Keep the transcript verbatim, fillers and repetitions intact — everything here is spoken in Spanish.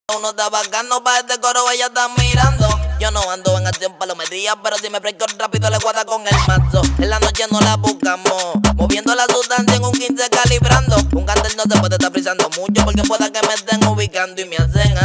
Uno está bacano pa' este coro, ella está mirando. Yo no ando en acción palomería, pero si me fresco rápido le guarda con el mazo. En la noche no la buscamos, moviendo la sustancia en un quince calibrando. Un cartel no se puede estar frisando mucho porque pueda que me estén ubicando y me hacen